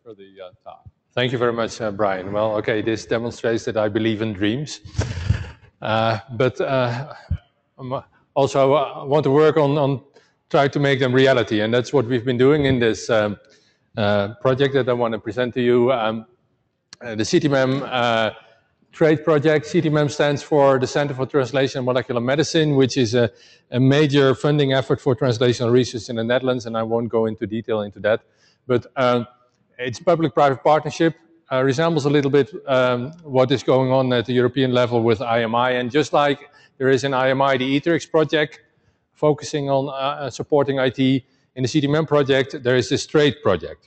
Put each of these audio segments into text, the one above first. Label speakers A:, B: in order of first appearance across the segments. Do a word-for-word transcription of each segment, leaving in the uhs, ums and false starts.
A: for the uh, talk. Thank you very much, uh, Brian. Well, okay, this demonstrates that I believe in dreams. Uh, but uh, also I want to work on, on try to make them reality. And that's what we've been doing in this um, uh, project that I want to present to you. Um, uh, the C T M E M uh, trade project. C T M E M stands for the Center for Translation and Molecular Medicine, which is a, a major funding effort for translational research in the Netherlands. And I won't go into detail into that. But um, it's public-private partnership. Uh, resembles a little bit um, what is going on at the European level with I M I. And just like there is in I M I the ITERIX project, focusing on uh, supporting I T, in the C T M E M project, there is this trade project.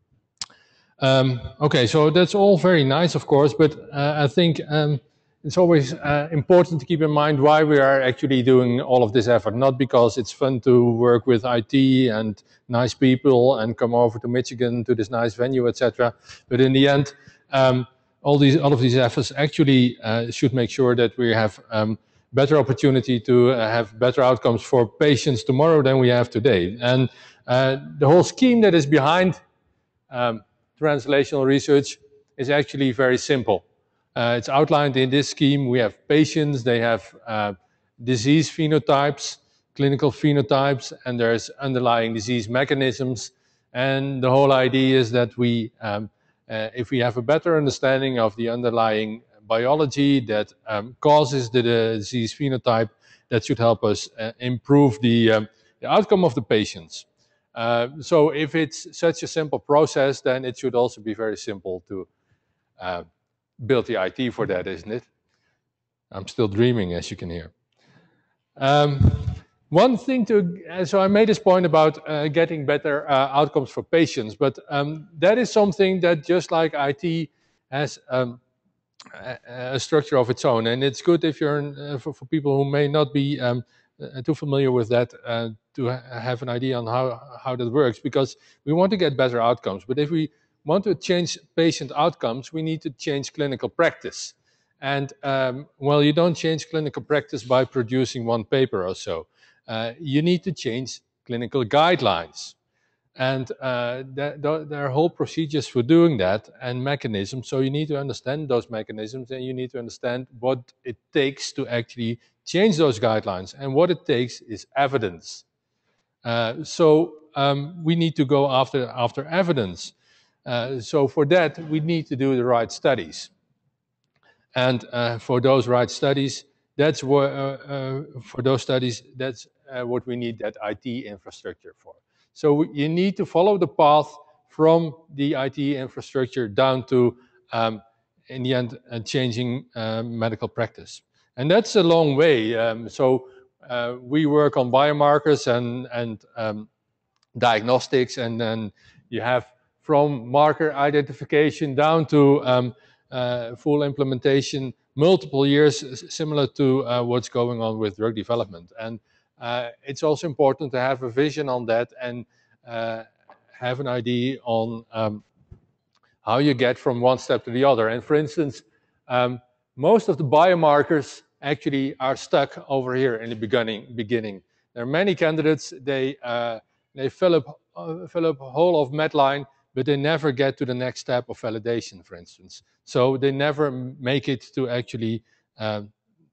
A: Um, okay, so that's all very nice, of course, but uh, I think um, it's always uh, important to keep in mind why we are actually doing all of this effort. Not because it's fun to work with I T and nice people and come over to Michigan to this nice venue, et cetera. But in the end, um, all these, all of these efforts actually uh, should make sure that we have um, better opportunity to uh, have better outcomes for patients tomorrow than we have today. And uh, the whole scheme that is behind um, translational research is actually very simple. Uh, it's outlined in this scheme. We have patients, they have uh, disease phenotypes, clinical phenotypes, and there's underlying disease mechanisms. And the whole idea is that we, um, uh, if we have a better understanding of the underlying biology that um, causes the, the disease phenotype, that should help us uh, improve the, um, the outcome of the patients. Uh, so if it's such a simple process, then it should also be very simple to uh, build the I T for that, isn't it? I'm still dreaming, as you can hear. Um, one thing to, uh, so I made this point about uh, getting better uh, outcomes for patients, but um, that is something that just like I T has um, a, a structure of its own. And it's good if you're, uh, for, for people who may not be um, uh, too familiar with that, uh, to ha have an idea on how, how that works, because we want to get better outcomes. But if we want to change patient outcomes, we need to change clinical practice. And, um, well, you don't change clinical practice by producing one paper or so. Uh, you need to change clinical guidelines. And uh, there, there are whole procedures for doing that and mechanisms. So you need to understand those mechanisms, and you need to understand what it takes to actually change those guidelines. And what it takes is evidence. Uh, so um, we need to go after, after evidence. Uh, so for that, we need to do the right studies. And uh, for those right studies, that's what, uh, uh, for those studies, that's uh, what we need that I T infrastructure for. So you need to follow the path from the I T infrastructure down to, um, in the end, uh, changing uh, medical practice. And that's a long way. Um, so uh, we work on biomarkers and, and um, diagnostics, and then you have from marker identification down to um, uh, full implementation, multiple years, similar to uh, what's going on with drug development. And uh, it's also important to have a vision on that and uh, have an idea on um, how you get from one step to the other. And for instance, um, most of the biomarkers actually are stuck over here in the beginning. beginning. There are many candidates, they, uh, they fill up, uh, fill up a whole of Medline, but they never get to the next step of validation, for instance. So they never make it to actually um,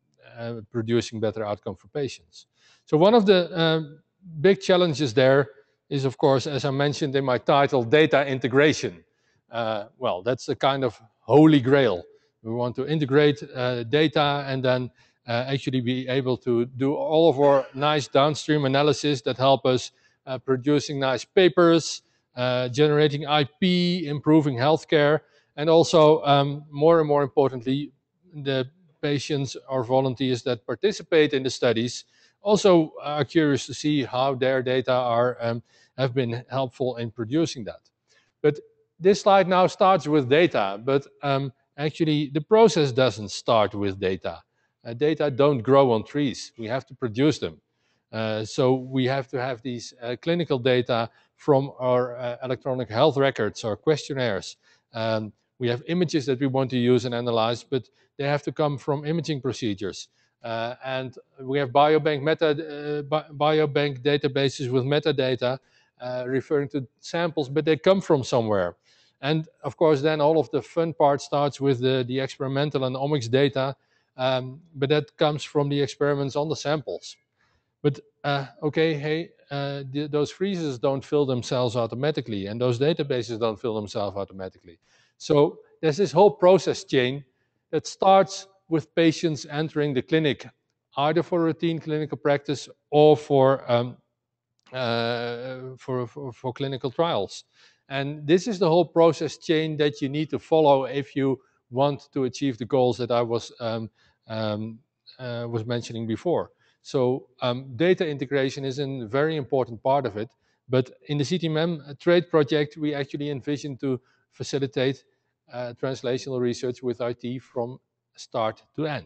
A: uh, producing better outcome for patients. So one of the uh, big challenges there is, of course, as I mentioned in my title, data integration. Uh, well, that's a kind of holy grail. We want to integrate uh, data and then uh, actually be able to do all of our nice downstream analysis that help us uh, producing nice papers, uh, generating I P, improving healthcare, and also um, more and more importantly, the patients or volunteers that participate in the studies also are curious to see how their data are um, have been helpful in producing that. But this slide now starts with data, but um, actually the process doesn't start with data. Uh, data don't grow on trees. We have to produce them. Uh, so we have to have these uh, clinical data from our uh, electronic health records or questionnaires. Um, we have images that we want to use and analyze, but they have to come from imaging procedures. Uh, and we have biobank, meta, uh, bi biobank databases with metadata uh, referring to samples, but they come from somewhere. And of course, then all of the fun part starts with the, the experimental and omics data, um, but that comes from the experiments on the samples. But uh, okay, hey, uh, the, those freezers don't fill themselves automatically, and those databases don't fill themselves automatically. So there's this whole process chain that starts with patients entering the clinic, either for routine clinical practice or for um, uh, for, for, for clinical trials. And this is the whole process chain that you need to follow if you want to achieve the goals that I was um, um, uh, was mentioning before. So um, data integration is a very important part of it. But in the C T M M trade project, we actually envision to facilitate uh, translational research with I T from start to end.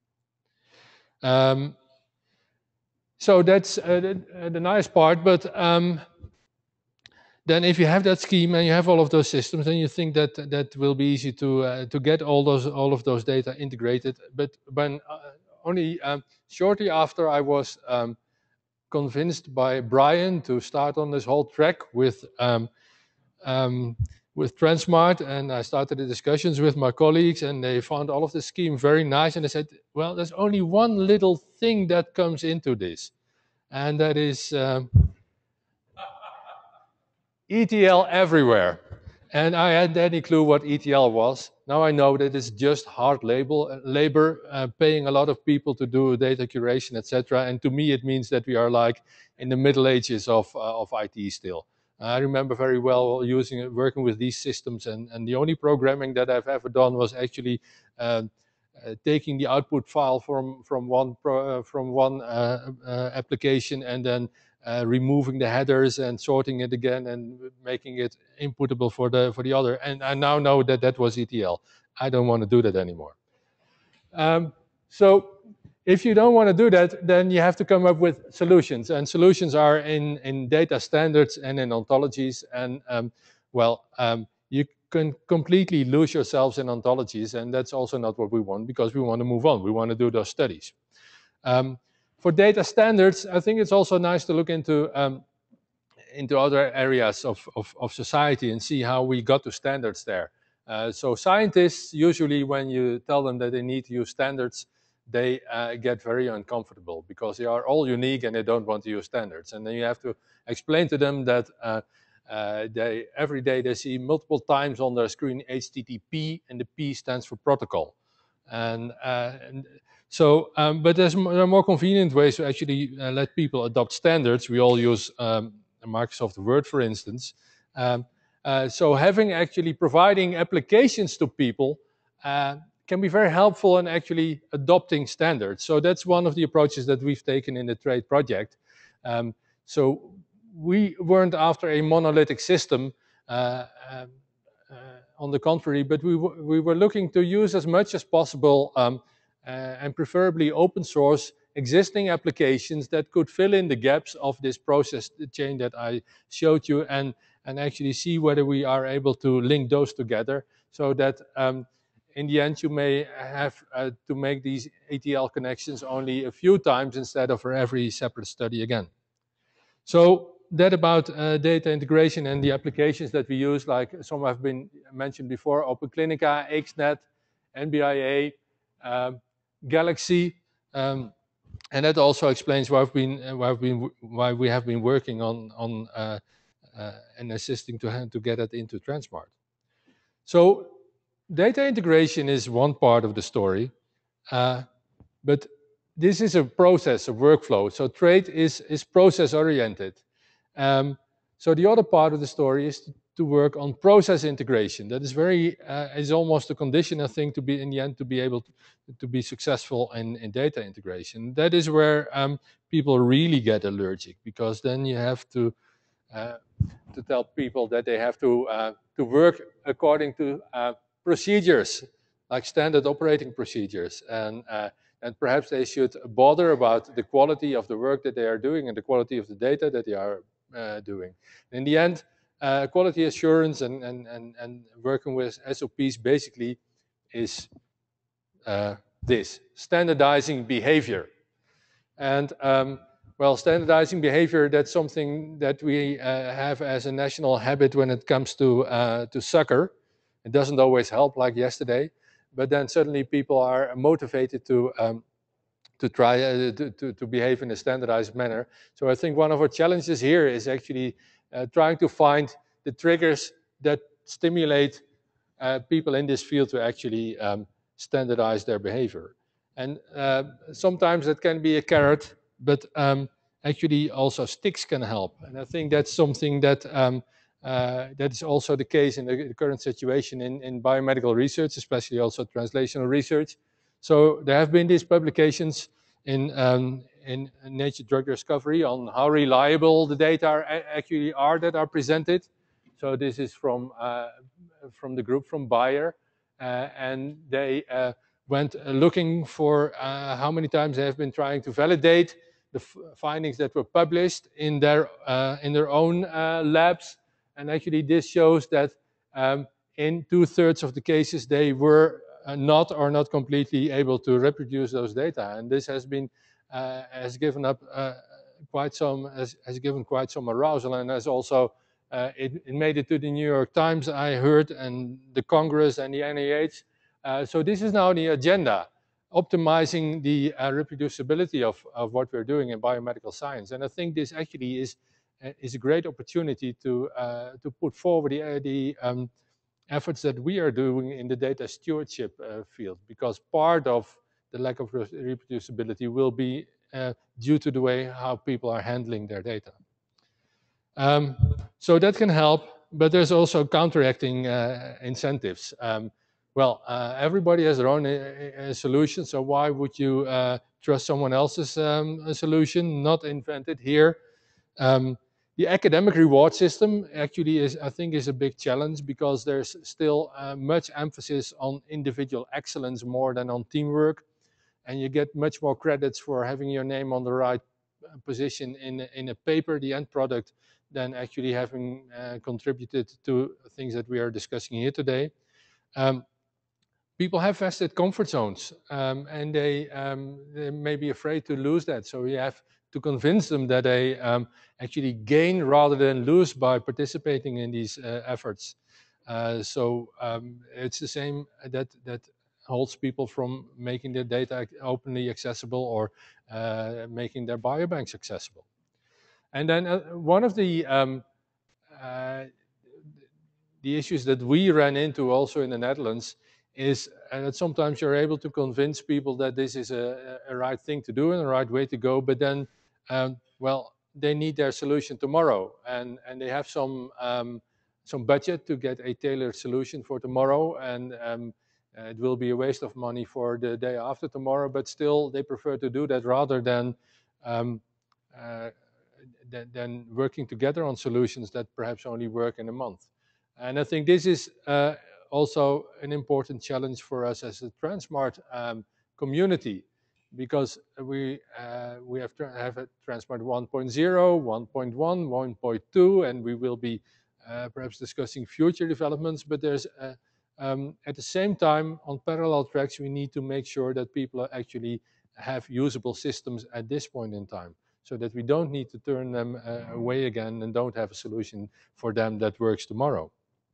A: Um, so that's uh, the, uh, the nice part, but um, then if you have that scheme and you have all of those systems, then you think that that will be easy to uh, to get all those all of those data integrated. But when uh, only um, shortly after I was um, convinced by Brian to start on this whole track with um, um, with Transmart, and I started the discussions with my colleagues, and they found all of the scheme very nice, and they said, well, there's only one little thing that comes into this, and that is um, E T L everywhere. And I hadn't any clue what E T L was. Now I know that it's just hard label, labor, uh, paying a lot of people to do data curation, et cetera. And to me, it means that we are like in the Middle Ages of, uh, of I T still. I remember very well using working with these systems, and, and the only programming that I've ever done was actually uh, uh, taking the output file from from one pro, uh, from one uh, uh, application and then uh, removing the headers and sorting it again and making it inputable for the for the other. And I now know that that was E T L. I don't want to do that anymore. Um, so if you don't want to do that, then you have to come up with solutions. And solutions are in, in data standards and in ontologies. And um, well, um, you can completely lose yourselves in ontologies. And that's also not what we want, because we want to move on. We want to do those studies. Um, for data standards, I think it's also nice to look into um, into other areas of, of, of society and see how we got to standards there. Uh, so scientists, usually when you tell them that they need to use standards, they uh, get very uncomfortable because they are all unique and they don't want to use standards. And then you have to explain to them that uh, uh, they, every day they see multiple times on their screen H T T P, and the P stands for protocol. And, uh, and so, um, but there's more, there are more convenient ways to actually uh, let people adopt standards. We all use um, Microsoft Word, for instance. Um, uh, so having actually providing applications to people uh, can be very helpful in actually adopting standards. So that's one of the approaches that we've taken in the trade project. Um, so we weren't after a monolithic system, uh, um, uh, on the contrary, but we, we were looking to use as much as possible um, uh, and preferably open source existing applications that could fill in the gaps of this process chain that I showed you, and, and actually see whether we are able to link those together, so that um, in the end you may have uh, to make these A T L connections only a few times instead of for every separate study again. So that about uh, data integration and the applications that we use, like some have been mentioned before: OpenClinica, AIXNet, N B I A, um, Galaxy. Um, And that also explains why, we've been, why, we've been, why we have been working on, on uh, uh, and assisting to, to get it into Transmart. So data integration is one part of the story, uh, but this is a process, a workflow. So trade is, is process-oriented. Um, so the other part of the story is to, to work on process integration. That is very, uh, is almost a condition, I think, to be in the end to be able to, to be successful in, in data integration. That is where um, people really get allergic, because then you have to uh, to tell people that they have to uh, to work according to uh, procedures, like standard operating procedures, and uh, and perhaps they should bother about the quality of the work that they are doing and the quality of the data that they are uh, doing. In the end, uh, quality assurance and, and, and, and working with S O Ps basically is uh, this, standardizing behavior. And um, well, standardizing behavior, that's something that we uh, have as a national habit when it comes to, uh, to soccer. It doesn't always help like yesterday, but then suddenly people are motivated to, um, to try uh, to, to, to behave in a standardized manner. So I think one of our challenges here is actually uh, trying to find the triggers that stimulate uh, people in this field to actually um, standardize their behavior. And uh, sometimes that can be a carrot, but um, actually also sticks can help. And I think that's something that um, uh, that is also the case in the, the current situation in, in biomedical research, especially also translational research. So there have been these publications in, um, in Nature Drug Discovery on how reliable the data are, actually are that are presented. So this is from, uh, from the group from Bayer, uh, and they uh, went looking for uh, how many times they have been trying to validate the f findings that were published in their, uh, in their own uh, labs. And actually this shows that um, in two-thirds of the cases they were uh, not or not completely able to reproduce those data. And this has been, uh, has given up uh, quite some, has, has given quite some arousal, and has also Uh, it, it made it to the New York Times, I heard, and the Congress and the N I H. Uh, so this is now the agenda, optimizing the uh, reproducibility of, of what we're doing in biomedical science. And I think this actually is, uh, is a great opportunity to, uh, to put forward the, uh, the um, efforts that we are doing in the data stewardship uh, field, because part of the lack of re reproducibility will be uh, due to the way how people are handling their data. Um, so that can help, but there's also counteracting uh, incentives. Um, well, uh, everybody has their own uh, uh, solution, so why would you uh, trust someone else's um, solution, not invented here? Um, the academic reward system actually is, I think, is a big challenge, because there's still uh, much emphasis on individual excellence more than on teamwork, and you get much more credits for having your name on the right position in, in a paper, the end product, than actually having uh, contributed to things that we are discussing here today. Um, people have vested comfort zones, um, and they, um, they may be afraid to lose that. So we have to convince them that they um, actually gain rather than lose by participating in these uh, efforts. Uh, so um, it's the same that, that holds people from making their data openly accessible, or uh, making their biobanks accessible. And then uh, one of the um, uh, the issues that we ran into also in the Netherlands is uh, that sometimes you're able to convince people that this is a, a right thing to do and a right way to go, but then, um, well, they need their solution tomorrow, and, and they have some, um, some budget to get a tailored solution for tomorrow, and um, uh, it will be a waste of money for the day after tomorrow, but still they prefer to do that rather than um, uh, than, than working together on solutions that perhaps only work in a month. And I think this is uh, also an important challenge for us as a Transmart um, community, because we, uh, we have, have a Transmart one point zero, one point one, one point two, and we will be uh, perhaps discussing future developments, but there's uh, um, at the same time, on parallel tracks, we need to make sure that people actually have usable systems at this point in time, so that we don't need to turn them uh, away again and don't have a solution for them that works tomorrow.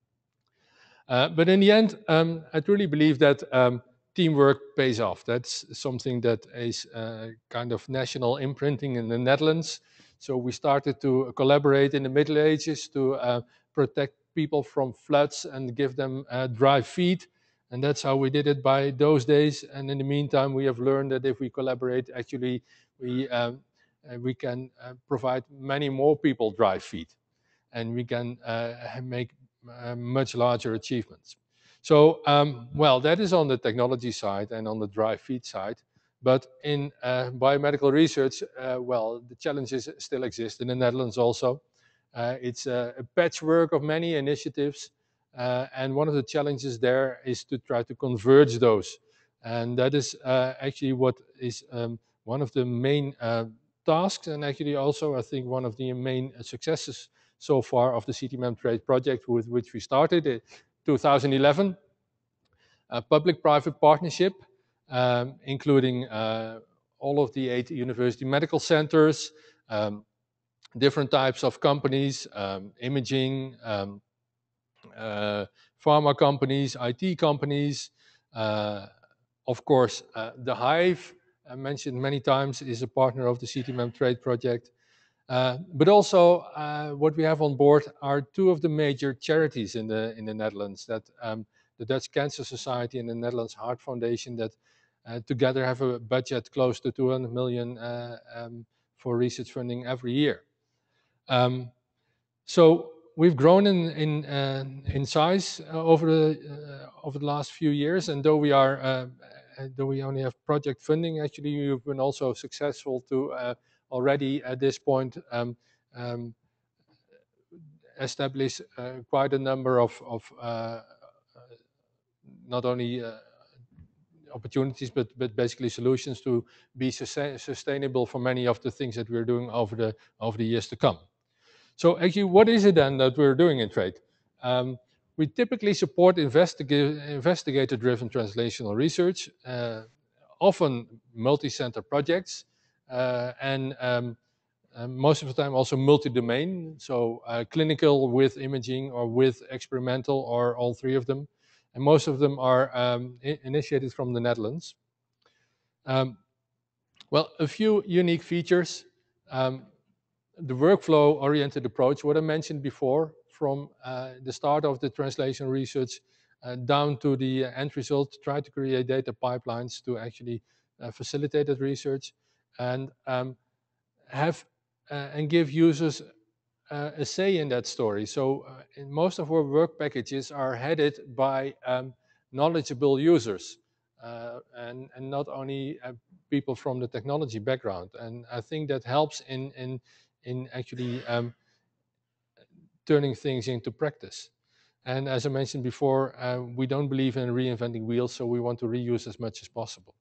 A: Uh, but in the end, um, I truly believe that um, teamwork pays off. That's something that is uh, kind of national imprinting in the Netherlands. So we started to collaborate in the Middle Ages to uh, protect people from floods and give them uh, dry feet. And that's how we did it by those days. And in the meantime, we have learned that if we collaborate, actually, we, uh, we can uh, provide many more people dry feet. And we can uh, make uh, much larger achievements. So, um, well, that is on the technology side and on the dry feed side. But in uh, biomedical research, uh, well, the challenges still exist in the Netherlands also. Uh, it's a, a patchwork of many initiatives. Uh, and one of the challenges there is to try to converge those. And that is uh, actually what is um, one of the main uh, tasks, and actually also, I think, one of the main successes so far of the CityMemTrade project, with which we started in two thousand eleven. A public-private partnership, um, including uh, all of the eight university medical centers, um, different types of companies, um, imaging, um, uh, pharma companies, I T companies. Uh, of course, uh, the Hive, I mentioned many times, is a partner of the C T M E M Trade Project. Uh, but also, uh, what we have on board are two of the major charities in the in the Netherlands. That um, the Dutch Cancer Society and the Netherlands Heart Foundation, that uh, together have a budget close to two hundred million uh, um, for research funding every year. Um, so we've grown in in uh, in size uh, over the uh, over the last few years, and though we are uh, though we only have project funding, actually we've been also successful to uh, already at this point um, um, establish uh, quite a number of of uh, not only uh, opportunities but but basically solutions to be sustainable for many of the things that we're doing over the over the years to come. So actually, what is it then that we're doing in trade? Um, we typically support investiga investigator-driven translational research, uh, often multi-center projects, uh, and um, uh, most of the time also multi-domain, so uh, clinical with imaging or with experimental or all three of them. And most of them are um, initiated from the Netherlands. Um, well, a few unique features. Um, the workflow-oriented approach, what I mentioned before, from uh, the start of the translation research uh, down to the end result, try to create data pipelines to actually uh, facilitate that research, and um, have uh, and give users uh, a say in that story. So uh, in most of our work packages are headed by um, knowledgeable users, uh, and, and not only uh, people from the technology background. And I think that helps in, in in actually um, turning things into practice. And as I mentioned before, uh, we don't believe in reinventing wheels, so we want to reuse as much as possible.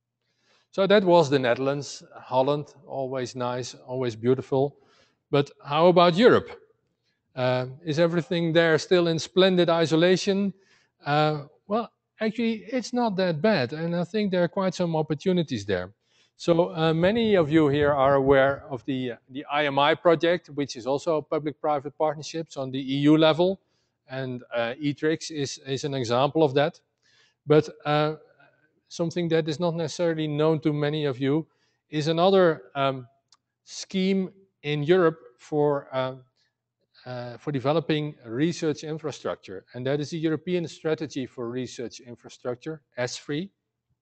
A: So that was the Netherlands, Holland, always nice, always beautiful. But how about Europe? Uh, is everything there still in splendid isolation? Uh, well, actually, it's not that bad, and I think there are quite some opportunities there. So uh, many of you here are aware of the, uh, the I M I project, which is also public-private partnerships on the E U level, and uh, E T R I X is, is an example of that. But uh, something that is not necessarily known to many of you is another um, scheme in Europe for, uh, uh, for developing research infrastructure, and that is the European Strategy for Research Infrastructure, ESFRI.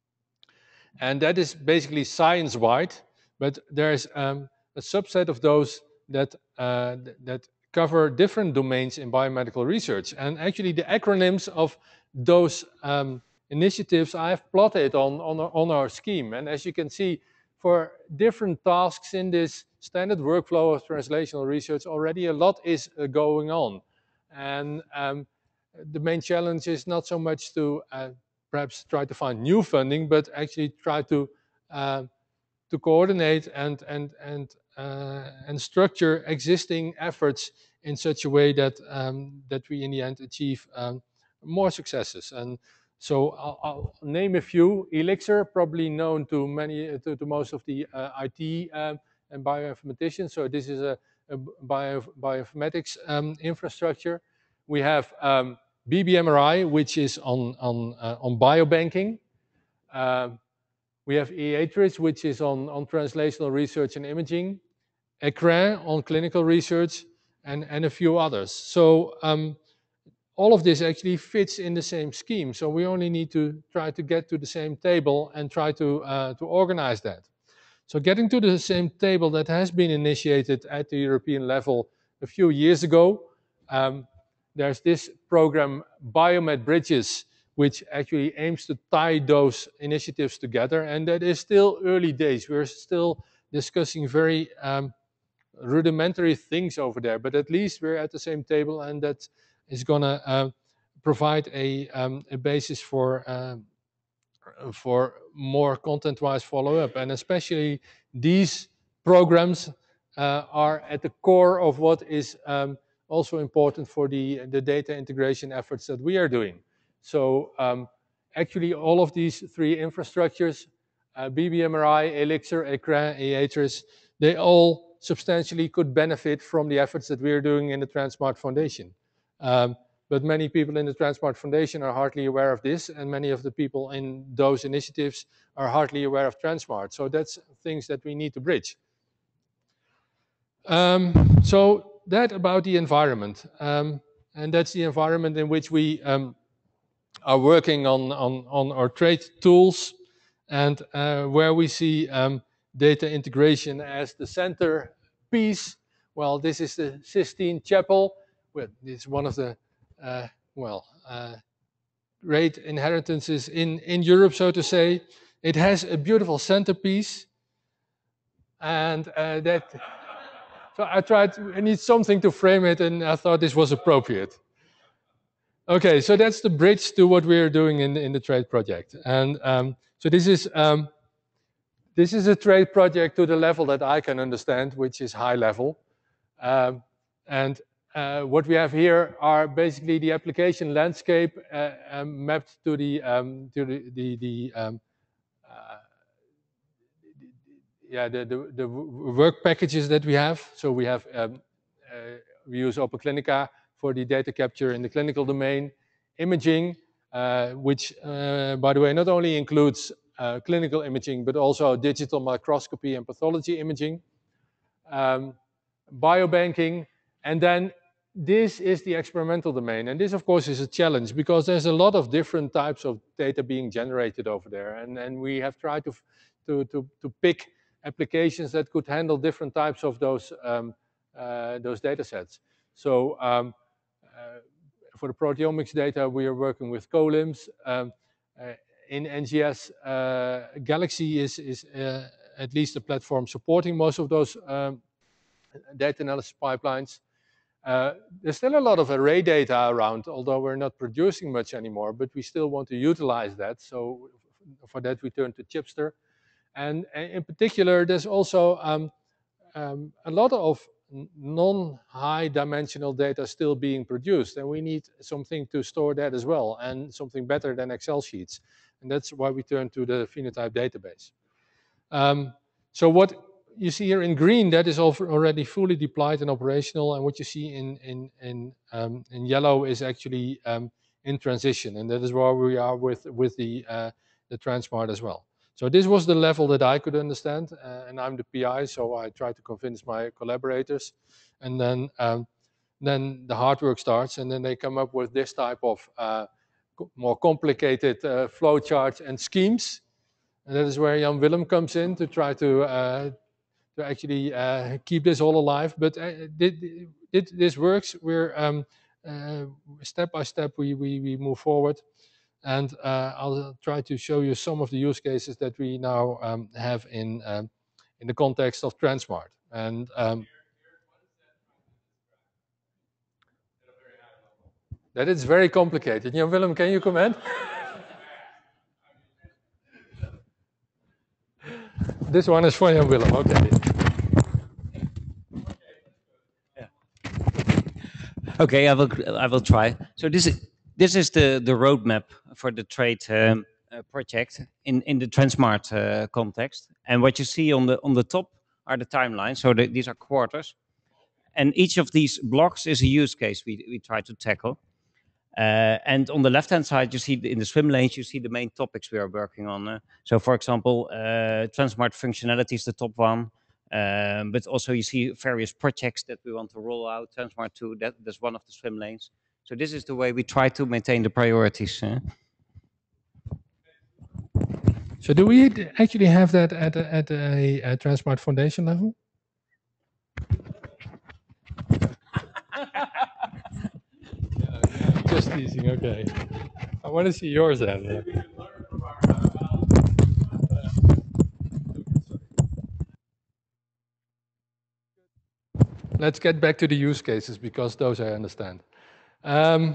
A: And that is basically science-wide, but there's um, a subset of those that, uh, that cover different domains in biomedical research. And actually the acronyms of those um, initiatives I have plotted on, on, our, on our scheme. And as you can see, for different tasks in this standard workflow of translational research, already a lot is uh, going on. And um, the main challenge is not so much to uh, perhaps try to find new funding, but actually try to uh, to coordinate and and and uh, and structure existing efforts in such a way that um, that we in the end achieve um, more successes. And so I'll, I'll name a few. Elixir, probably known to many to, to most of the uh, I T um, and bioinformaticians. So this is a, a bio, bioinformatics um, infrastructure. We have um, B B M R I, which is on, on, uh, on biobanking. Uh, we have EATRIS, which is on, on translational research and imaging. ECRIN on clinical research, and, and a few others. So um, all of this actually fits in the same scheme. So we only need to try to get to the same table and try to, uh, to organize that. So getting to the same table that has been initiated at the European level a few years ago, um, there's this program, Biomed Bridges, which actually aims to tie those initiatives together. And that is still early days. We're still discussing very um, rudimentary things over there, but at least we're at the same table, and that is going to uh, provide a, um, a basis for, uh, for more content-wise follow-up. And especially these programs uh, are at the core of what is um, also important for the, the data integration efforts that we are doing. So um, actually all of these three infrastructures, uh, B B M R I, Elixir, ECRIN, EATRIS, they all substantially could benefit from the efforts that we're doing in the Transmart Foundation. Um, but many people in the Transmart Foundation are hardly aware of this, and many of the people in those initiatives are hardly aware of Transmart. So that's things that we need to bridge. Um, so that about the environment, um, and that's the environment in which we um, are working on, on, on our trade tools, and uh, where we see um, data integration as the center piece. Well, this is the Sistine Chapel. Well, it's one of the uh, well uh, great inheritances in in Europe, so to say. It has a beautiful centerpiece, and uh, that. So I tried. I need something to frame it, and I thought this was appropriate. Okay, so that's the bridge to what we're doing in in the trade project, and um, so this is. Um, This is a trade project to the level that I can understand, which is high level. Um, and uh, what we have here are basically the application landscape uh, um, mapped to the um, to the the, the um, uh, yeah the, the the work packages that we have. So we have um, uh, we use OpenClinica for the data capture in the clinical domain, imaging, uh, which uh, by the way not only includes Uh, clinical imaging, but also digital microscopy and pathology imaging, um, biobanking, and then this is the experimental domain. And this, of course, is a challenge because there's a lot of different types of data being generated over there, and, and we have tried to, to, to, to pick applications that could handle different types of those, um, uh, those data sets. So um, uh, for the proteomics data, we are working with CoLIMS. Um, uh, In N G S, uh, Galaxy is, is uh, at least a platform supporting most of those um, data analysis pipelines. Uh, there's still a lot of array data around, although we're not producing much anymore, but we still want to utilize that. So for that, we turn to Chipster. And, and in particular, there's also um, um, a lot of non-high dimensional data still being produced, and we need something to store that as well, and something better than Excel sheets. And that's why we turn to the phenotype database. Um, so what you see here in green, that is already fully deployed and operational, and what you see in, in, in, um, in yellow is actually um, in transition, and that is where we are with, with the, uh, the Transmart as well. So this was the level that I could understand, uh, and I'm the P I, so I try to convince my collaborators, and then um, then the hard work starts, and then they come up with this type of uh, more complicated uh, flow charts and schemes, and that is where Jan Willem comes in to try to uh, to actually uh, keep this all alive. But uh, did, did this works? We're um, uh, step by step we we we move forward. And uh, I'll try to show you some of the use cases that we now um, have in um, in the context of Transmart. And um, that it's very complicated. Jan Willem, can you comment? This one is for Jan Willem. Okay.
B: Yeah. Okay, I will. I will try. So this is this is the the roadmap for the trade um, uh, project in in the Transmart uh, context. And what you see on the on the top are the timelines. So the, these are quarters, and each of these blocks is a use case we we try to tackle. Uh, and on the left-hand side, you see the, in the swim lanes, you see the main topics we are working on. Uh, so, for example, uh, Transmart functionality is the top one, um, but also you see various projects that we want to roll out. Transmart two, that, that's one of the swim lanes. So this is the way we try to maintain the priorities. Uh.
A: So do we actually have that at a, at a, a Transmart Foundation level? Just teasing, okay. I want to see yours then. Let's get back to the use cases because those I understand. Um,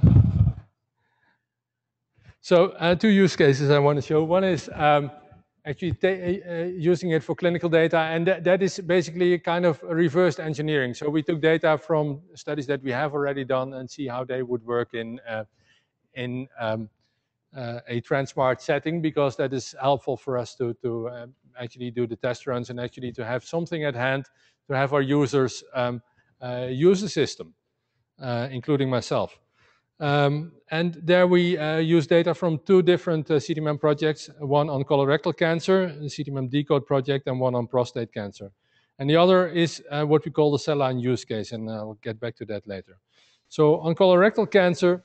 A: so uh, two use cases I want to show. One is um, actually uh, using it for clinical data, and that, that is basically a kind of reversed engineering. So we took data from studies that we have already done and see how they would work in uh, in um, uh, a Transmart setting, because that is helpful for us to to uh, actually do the test runs and actually to have something at hand to have our users um, uh, use the system, uh, including myself. Um, and there we uh, use data from two different uh, C T M M projects, one on colorectal cancer, the C T M M Decode project, and one on prostate cancer. And the other is uh, what we call the cell line use case, and I'll get back to that later. So on colorectal cancer,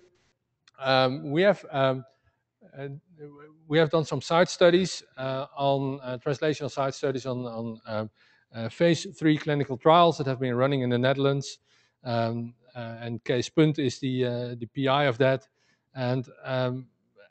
A: um, we have um, uh, we have done some site studies uh, on uh, translational site studies on, on um, uh, phase three clinical trials that have been running in the Netherlands. Um, uh, and Kees Punt is the uh, the P I of that. And um,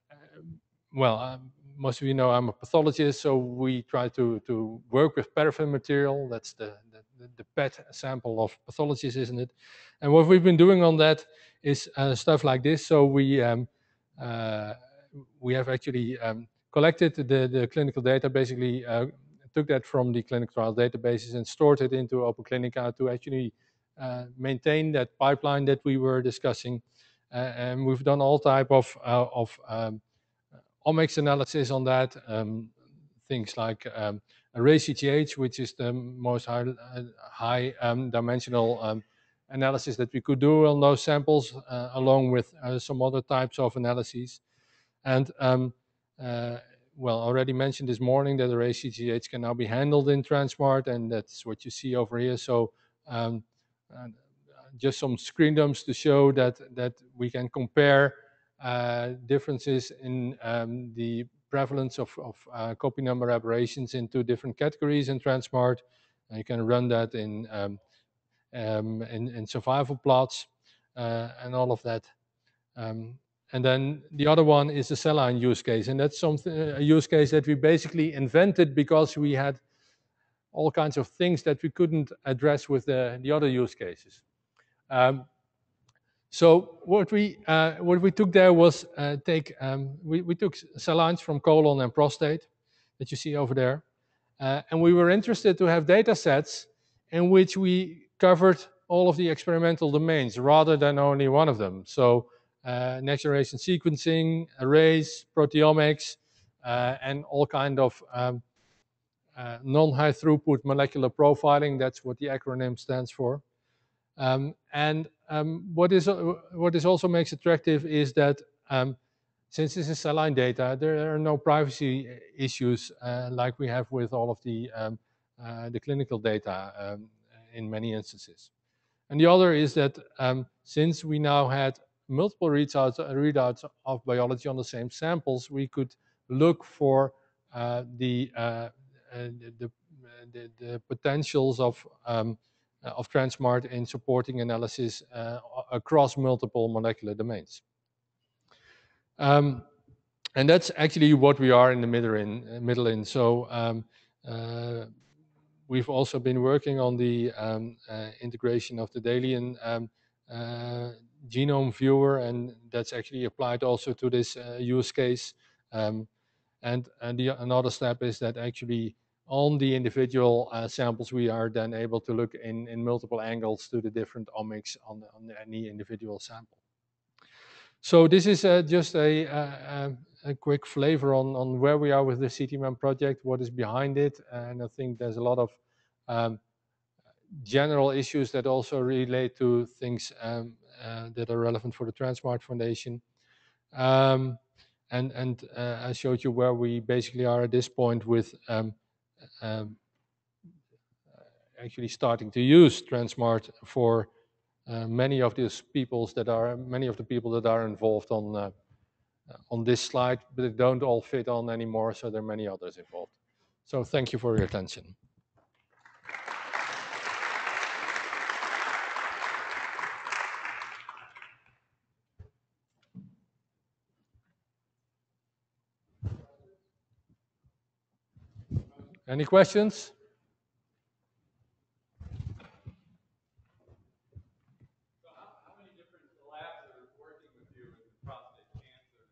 A: well, uh, most of you know I'm a pathologist, so we try to to work with paraffin material. That's the the, the P E T sample of pathologists, isn't it? And what we've been doing on that is uh, stuff like this. So we um, uh, we have actually um, collected the, the clinical data, basically uh, took that from the clinical trial databases and stored it into OpenClinica to actually uh, maintain that pipeline that we were discussing. Uh, and we've done all type of, uh, of um, omics analysis on that, um, things like um, array C G H, which is the most high, uh, high um, dimensional um, analysis that we could do on those samples, uh, along with uh, some other types of analyses. And um, uh, well, already mentioned this morning that array C G H can now be handled in Transmart, and that's what you see over here. So um, uh, just some screen dumps to show that that we can compare uh, differences in um, the prevalence of, of uh, copy number aberrations into different categories in Transmart. And you can run that in um, um, in, in survival plots uh, and all of that. Um, and then the other one is the cell line use case, and that's something a use case that we basically invented because we had all kinds of things that we couldn't address with the, the other use cases. Um, so what we uh, what we took there was uh, take um, we, we took cell lines from colon and prostate that you see over there, uh, and we were interested to have data sets in which we covered all of the experimental domains rather than only one of them. So uh, next generation sequencing, arrays, proteomics, uh, and all kind of um, uh, non-high throughput molecular profiling. That's what the acronym stands for. Um, and um, what is uh, what this also makes attractive is that um, since this is cell line data, there are no privacy issues uh, like we have with all of the um, uh, the clinical data um, in many instances. And the other is that um, since we now had multiple readouts, readouts of biology on the same samples, we could look for uh, the, uh, uh, the, the, the potentials of, um, of Transmart in supporting analysis uh, across multiple molecular domains. Um, and that's actually what we are in the middle in. Middle in. So um, uh, we've also been working on the um, uh, integration of the Dalian um, uh, genome viewer, and that's actually applied also to this uh, use case. Um, and and the, another step is that actually on the individual uh, samples, we are then able to look in, in multiple angles to the different omics on, the, on any individual sample. So this is uh, just a, a, a quick flavor on, on where we are with the C T M M project, what is behind it, and I think there's a lot of um, general issues that also relate to things um, uh, that are relevant for the Transmart Foundation. Um, and and uh, I showed you where we basically are at this point with um, um, actually starting to use Transmart for uh, many of these peoples that are many of the people that are involved on uh, on this slide, but they don't all fit on anymore, so there are many others involved. So thank you for your attention. Any questions?
C: So how, how many different labs are working with you in prostate cancer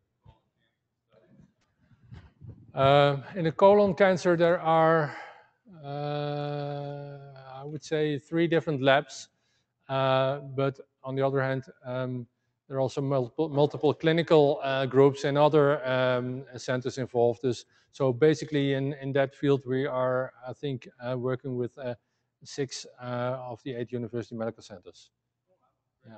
C: and colon cancer studies?
A: Uh, in the colon cancer, there are, uh, I would say, three different labs. Uh, but on the other hand, um, there are also multiple, multiple clinical uh, groups and other um, centers involved. So basically, in, in that field, we are, I think, uh, working with uh, six uh, of the eight university medical centers. Yeah.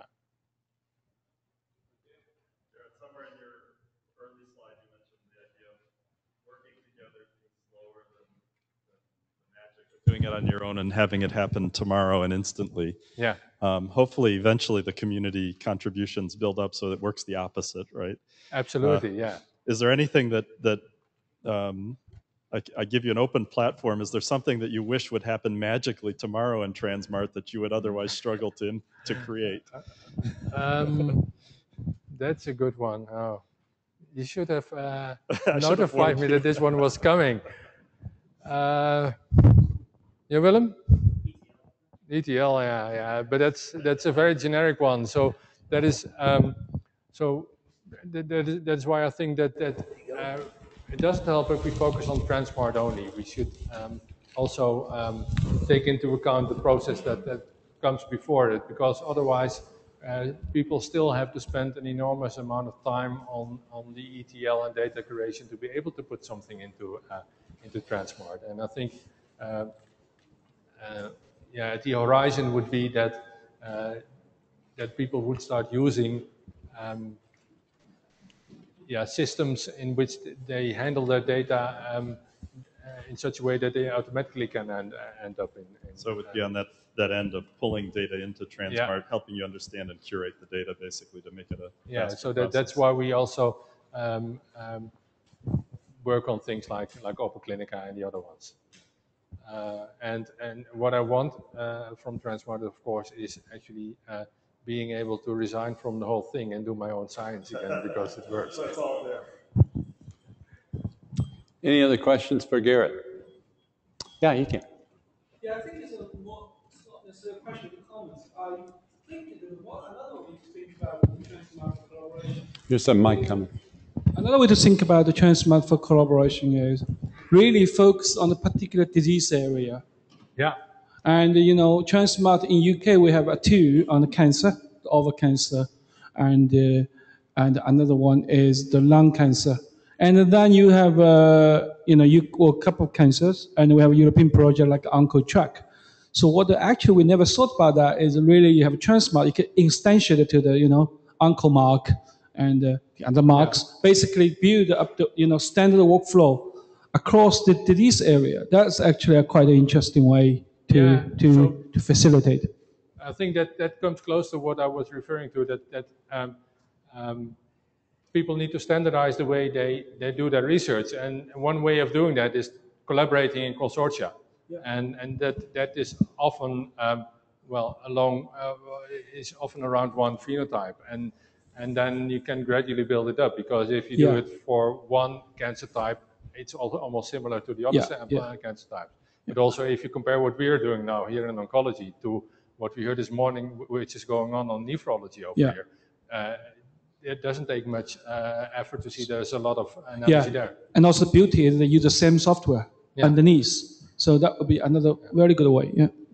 C: Somewhere in your early slide, you mentioned the idea of working together being slower than, than the magic of doing it on your own and having it happen tomorrow and instantly.
A: Yeah.
C: Um, hopefully, eventually, the community contributions build up so that it works the opposite, right?
A: Absolutely.
C: Uh,
A: yeah.
C: Is there anything that that um, I, I give you an open platform? Is there something that you wish would happen magically tomorrow in Transmart that you would otherwise struggle to to create?
A: Um, that's a good one. Oh, you should have uh,
C: have
A: notified me
C: warned
A: that this one was coming. Uh, yeah, Willem? E T L, yeah, yeah, but that's that's a very generic one. So that is um, so that, that is, that's why I think that that uh, it doesn't help if we focus on Transmart only. We should um, also um, take into account the process that that comes before it, because otherwise uh, people still have to spend an enormous amount of time on on the E T L and data curation to be able to put something into uh, into Transmart. And I think. Uh, uh, yeah, at the horizon would be that uh, that people would start using um, yeah, systems in which they handle their data um, uh, in such a way that they automatically can end, end up in, in.
C: So it would be on that that end of pulling data into Transmart,
A: Yeah.
C: helping you understand and curate the data, basically, to make it a
A: Yeah.
C: faster
A: So that, that's
C: process.
A: why we also um, um, work on things like like Open Clinica and the other ones. Uh, and and what I want uh, from Transmart, of course, is actually uh, being able to resign from the whole thing and do my own science again, because it works.
C: That's all there.
D: Any other questions for Garrett? Yeah, you can.
E: Yeah, I think it's a more, it's not necessarily a question, but comments. I think that what another way to think about the Transmart collaboration.
D: Here's a mic coming.
E: Another way to think about the Transmart for collaboration is really focus on a particular disease area.
A: Yeah.
E: And you know, Transmart in U K we have a two on the cancer, the oval cancer, and uh, and another one is the lung cancer. And then you have uh, you know you well, a couple of cancers, and we have a European project like OncoTrack. So what the, actually we never thought about that is really you have a Transmart, you can instantiate it to the you know OncoMark and uh, the other marks, yeah. Basically build up the you know standard workflow across the disease area. That's actually a quite an interesting way to yeah, to, so to facilitate.
A: I think that that comes close to what I was referring to. That that um, um, people need to standardize the way they they do their research, and one way of doing that is collaborating in consortia, yeah. and and that that is often um, well along uh, is often around one phenotype, and and then you can gradually build it up, because if you do yeah. it for one cancer type, it's almost similar to the other yeah. Yeah. cancer types. But also, if you compare what we are doing now here in oncology to what we heard this morning, which is going on on nephrology over yeah. here, uh, it doesn't take much uh, effort to see there's a lot of analogy yeah. there.
E: And also the beauty is they use the same software yeah. underneath. So that would be another very good way. Yeah.